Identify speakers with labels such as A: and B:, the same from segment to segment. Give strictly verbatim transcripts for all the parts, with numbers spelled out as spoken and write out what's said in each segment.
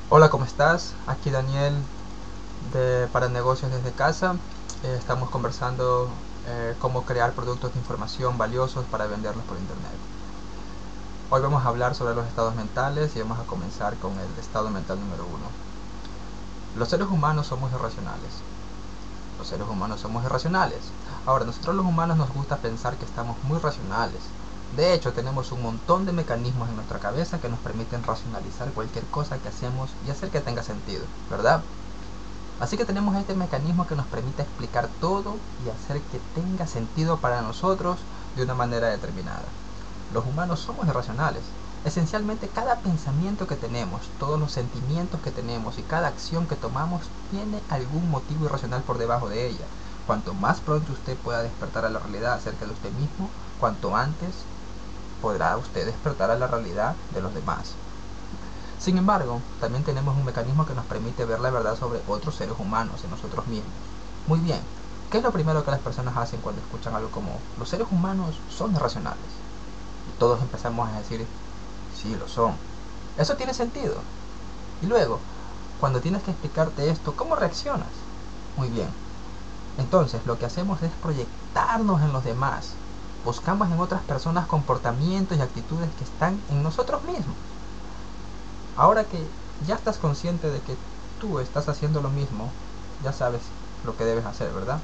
A: Hola, ¿cómo estás? Aquí Daniel de para negocios desde casa. Eh, estamos conversando eh, cómo crear productos de información valiosos para venderlos por internet. Hoy vamos a hablar sobre los estados mentales y vamos a comenzar con el estado mental número uno. Los seres humanos somos irracionales. Los seres humanos somos irracionales. Ahora, nosotros los humanos nos gusta pensar que estamos muy racionales. De hecho, tenemos un montón de mecanismos en nuestra cabeza que nos permiten racionalizar cualquier cosa que hacemos y hacer que tenga sentido, ¿verdad? Así que tenemos este mecanismo que nos permite explicar todo y hacer que tenga sentido para nosotros de una manera determinada. Los humanos somos irracionales. Esencialmente cada pensamiento que tenemos, todos los sentimientos que tenemos y cada acción que tomamos tiene algún motivo irracional por debajo de ella. Cuanto más pronto usted pueda despertar a la realidad acerca de usted mismo, cuanto antes podrá usted despertar a la realidad de los demás. Sin embargo, también tenemos un mecanismo que nos permite ver la verdad sobre otros seres humanos y nosotros mismos. Muy bien, ¿qué es lo primero que las personas hacen cuando escuchan algo como los seres humanos son irracionales? Y todos empezamos a decir, sí, lo son. Eso tiene sentido. Y luego, cuando tienes que explicarte esto, ¿cómo reaccionas? Muy bien. Entonces, lo que hacemos es proyectarnos en los demás. Buscamos en otras personas comportamientos y actitudes que están en nosotros mismos. Ahora que ya estás consciente de que tú estás haciendo lo mismo, ya sabes lo que debes hacer, ¿verdad?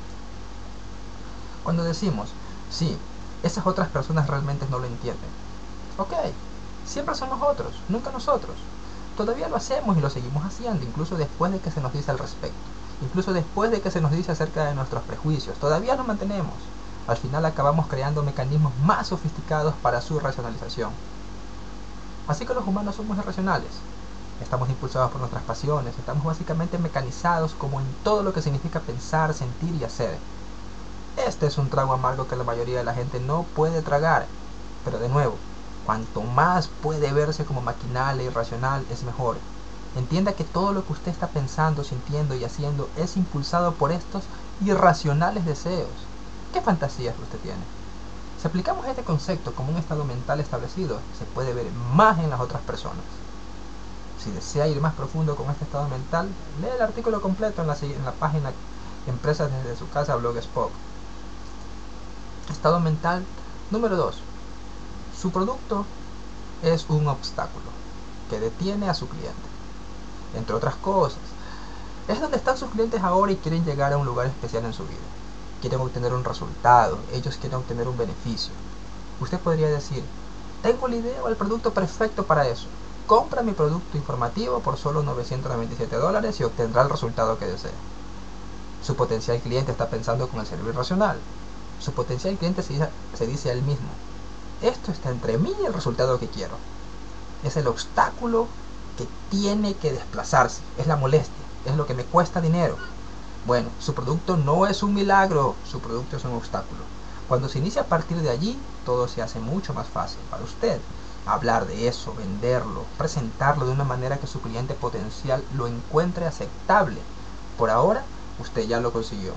A: Cuando decimos, sí, esas otras personas realmente no lo entienden. Ok, siempre son nosotros, nunca nosotros. Todavía lo hacemos y lo seguimos haciendo, incluso después de que se nos dice al respecto. Incluso después de que se nos dice acerca de nuestros prejuicios, todavía lo mantenemos. Al final acabamos creando mecanismos más sofisticados para su racionalización. Así que los humanos somos irracionales. Estamos impulsados por nuestras pasiones, estamos básicamente mecanizados como en todo lo que significa pensar, sentir y hacer. Este es un trago amargo que la mayoría de la gente no puede tragar. Pero de nuevo, cuanto más puede verse como maquinal e irracional es mejor. Entienda que todo lo que usted está pensando, sintiendo y haciendo es impulsado por estos irracionales deseos. ¿Qué fantasías usted tiene? Si aplicamos este concepto como un estado mental establecido, se puede ver más en las otras personas. Si desea ir más profundo con este estado mental, lea el artículo completo en la, en la página Empresas desde su casa Blogspot. Estado mental número dos. Su producto es un obstáculo que detiene a su cliente. Entre otras cosas, es donde están sus clientes ahora y quieren llegar a un lugar especial en su vida. Quieren obtener un resultado, ellos quieren obtener un beneficio. Usted podría decir, tengo la idea o el producto perfecto para eso. Compra mi producto informativo por solo novecientos noventa y siete dólares y obtendrá el resultado que desea. Su potencial cliente está pensando con el cerebro irracional. Su potencial cliente se dice, se dice a él mismo, esto está entre mí y el resultado que quiero. Es el obstáculo que tiene que desplazarse, es la molestia, es lo que me cuesta dinero. Bueno, su producto no es un milagro, su producto es un obstáculo. Cuando se inicia a partir de allí, todo se hace mucho más fácil para usted. Hablar de eso, venderlo, presentarlo de una manera que su cliente potencial lo encuentre aceptable. Por ahora, usted ya lo consiguió.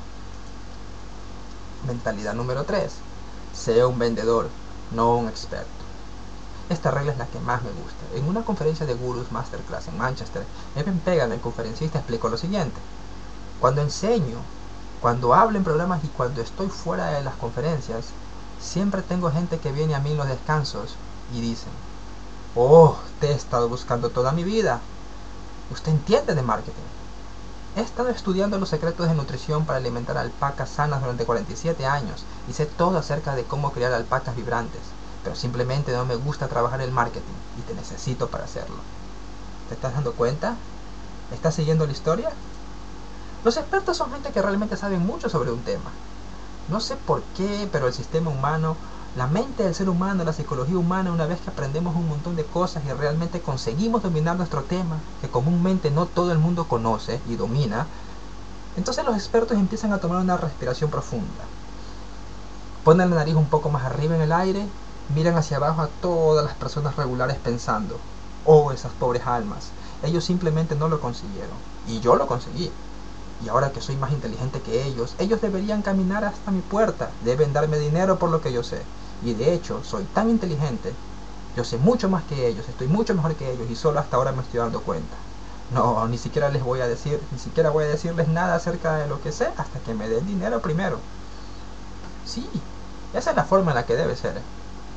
A: Mentalidad número tres. Sea un vendedor, no un experto. Esta regla es la que más me gusta. En una conferencia de Gurus Masterclass en Manchester, Evan Pagan, el conferencista, explicó lo siguiente. Cuando enseño, cuando hablo en programas y cuando estoy fuera de las conferencias, siempre tengo gente que viene a mí en los descansos y dicen, oh, te he estado buscando toda mi vida. Usted entiende de marketing. He estado estudiando los secretos de nutrición para alimentar alpacas sanas durante cuarenta y siete años y sé todo acerca de cómo criar alpacas vibrantes, pero simplemente no me gusta trabajar el marketing y te necesito para hacerlo. ¿Te estás dando cuenta? ¿Estás siguiendo la historia? Los expertos son gente que realmente saben mucho sobre un tema. No sé por qué, pero el sistema humano, la mente del ser humano, la psicología humana, una vez que aprendemos un montón de cosas y realmente conseguimos dominar nuestro tema, que comúnmente no todo el mundo conoce y domina, entonces los expertos empiezan a tomar una respiración profunda. Ponen la nariz un poco más arriba en el aire, miran hacia abajo a todas las personas regulares pensando, oh, esas pobres almas, ellos simplemente no lo consiguieron, y yo lo conseguí. Y ahora que soy más inteligente que ellos, ellos deberían caminar hasta mi puerta, deben darme dinero por lo que yo sé. Y de hecho, soy tan inteligente, yo sé mucho más que ellos, estoy mucho mejor que ellos y solo hasta ahora me estoy dando cuenta. No, ni siquiera les voy a decir, ni siquiera voy a decirles nada acerca de lo que sé hasta que me den dinero primero. Sí, esa es la forma en la que debe ser.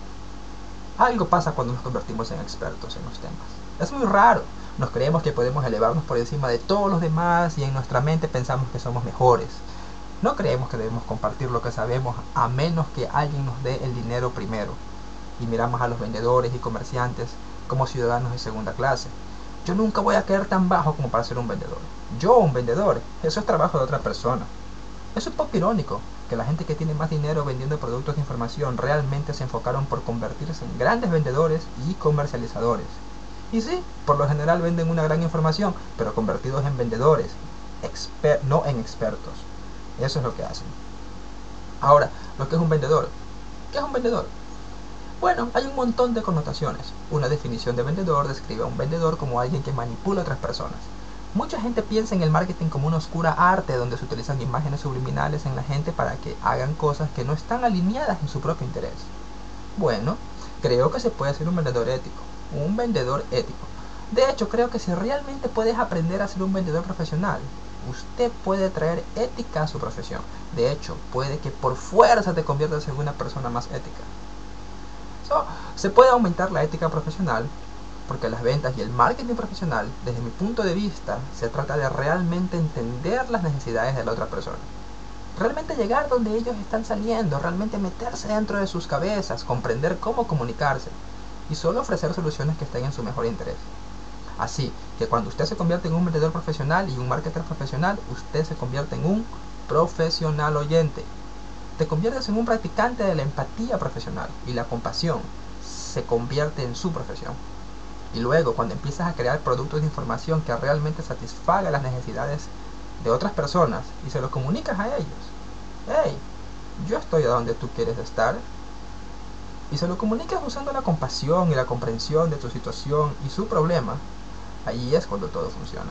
A: Algo pasa cuando nos convertimos en expertos en los temas. Es muy raro. Nos creemos que podemos elevarnos por encima de todos los demás y en nuestra mente pensamos que somos mejores. No creemos que debemos compartir lo que sabemos a menos que alguien nos dé el dinero primero. Y miramos a los vendedores y comerciantes como ciudadanos de segunda clase. Yo nunca voy a caer tan bajo como para ser un vendedor. Yo, un vendedor, eso es trabajo de otra persona. Es un poco irónico que la gente que tiene más dinero vendiendo productos de información realmente se enfocaron por convertirse en grandes vendedores y comercializadores. Y sí, por lo general venden una gran información, pero convertidos en vendedores, no en expertos. Eso es lo que hacen. Ahora, lo que es un vendedor. ¿Qué es un vendedor? Bueno, hay un montón de connotaciones. Una definición de vendedor describe a un vendedor como alguien que manipula a otras personas. Mucha gente piensa en el marketing como una oscura arte donde se utilizan imágenes subliminales en la gente para que hagan cosas que no están alineadas en su propio interés. Bueno, creo que se puede ser un vendedor ético, un vendedor ético. De hecho, creo que si realmente puedes aprender a ser un vendedor profesional, usted puede traer ética a su profesión. De hecho, puede que por fuerza te conviertas en una persona más ética. So, se puede aumentar la ética profesional porque las ventas y el marketing profesional, desde mi punto de vista, se trata de realmente entender las necesidades de la otra persona. Realmente llegar donde ellos están saliendo, realmente meterse dentro de sus cabezas, comprender cómo comunicarse y solo ofrecer soluciones que estén en su mejor interés. Así que cuando usted se convierte en un vendedor profesional y un marketer profesional, usted se convierte en un profesional oyente. Te conviertes en un practicante de la empatía profesional y la compasión se convierte en su profesión. Y luego, cuando empiezas a crear productos de información que realmente satisfagan las necesidades de otras personas y se los comunicas a ellos, hey, yo estoy a donde tú quieres estar, y se lo comunicas usando la compasión y la comprensión de tu situación y su problema, ahí es cuando todo funciona.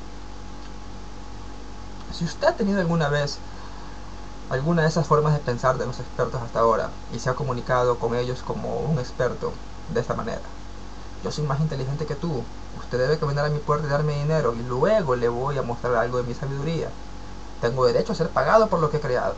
A: Si usted ha tenido alguna vez alguna de esas formas de pensar de los expertos hasta ahora y se ha comunicado con ellos como un experto de esta manera: yo soy más inteligente que tú, usted debe caminar a mi puerta y darme dinero y luego le voy a mostrar algo de mi sabiduría, tengo derecho a ser pagado por lo que he creado.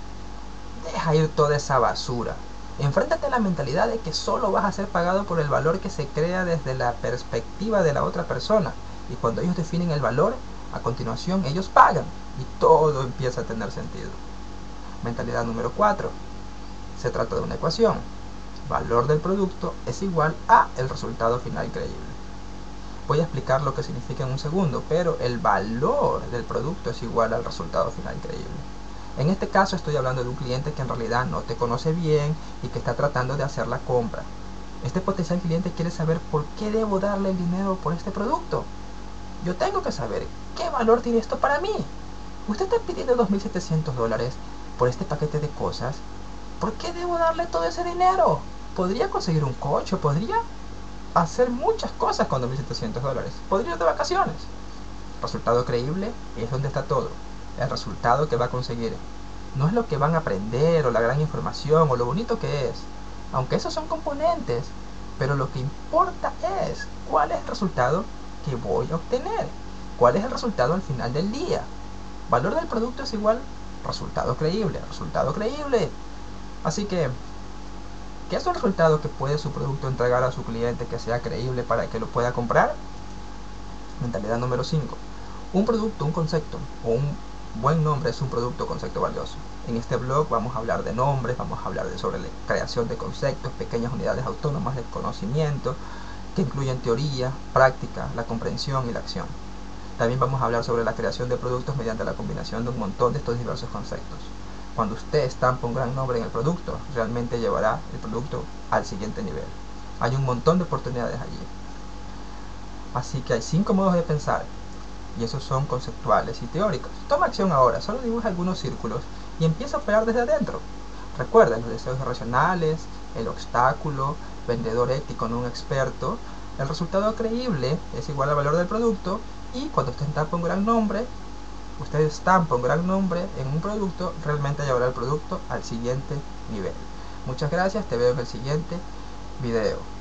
A: Deja ir toda esa basura. Enfréntate a la mentalidad de que solo vas a ser pagado por el valor que se crea desde la perspectiva de la otra persona, y cuando ellos definen el valor, a continuación ellos pagan y todo empieza a tener sentido. Mentalidad número cuatro. Se trata de una ecuación. Valor del producto es igual a el resultado final creíble. Voy a explicar lo que significa en un segundo, pero el valor del producto es igual al resultado final creíble. En este caso estoy hablando de un cliente que en realidad no te conoce bien y que está tratando de hacer la compra. Este potencial cliente quiere saber por qué debo darle el dinero por este producto. Yo tengo que saber qué valor tiene esto para mí. Usted está pidiendo dos mil setecientos dólares por este paquete de cosas. ¿Por qué debo darle todo ese dinero? Podría conseguir un coche, podría hacer muchas cosas con dos mil setecientos dólares. Podría ir de vacaciones. Resultado creíble es donde está todo. El resultado que va a conseguir. No es lo que van a aprender o la gran información o lo bonito que es. Aunque esos son componentes. Pero lo que importa es cuál es el resultado que voy a obtener. ¿Cuál es el resultado al final del día? Valor del producto es igual resultado creíble. Resultado creíble. Así que, ¿qué es el resultado que puede su producto entregar a su cliente que sea creíble para que lo pueda comprar? Mentalidad número cinco. Un producto, un concepto o un buen nombre es un producto o concepto valioso. En este blog vamos a hablar de nombres, vamos a hablar de sobre la creación de conceptos, pequeñas unidades autónomas de conocimiento que incluyen teoría, práctica, la comprensión y la acción. También vamos a hablar sobre la creación de productos mediante la combinación de un montón de estos diversos conceptos. Cuando usted estampa un gran nombre en el producto, realmente llevará el producto al siguiente nivel. Hay un montón de oportunidades allí. Así que hay cinco modos de pensar, y esos son conceptuales y teóricos. Toma acción ahora, solo dibuja algunos círculos y empieza a operar desde adentro. Recuerda los deseos irracionales, el obstáculo, vendedor ético no un experto, el resultado creíble es igual al valor del producto, y cuando usted estampa un gran nombre, usted estampa un gran nombre en un producto, realmente llevará el producto al siguiente nivel. Muchas gracias, te veo en el siguiente video.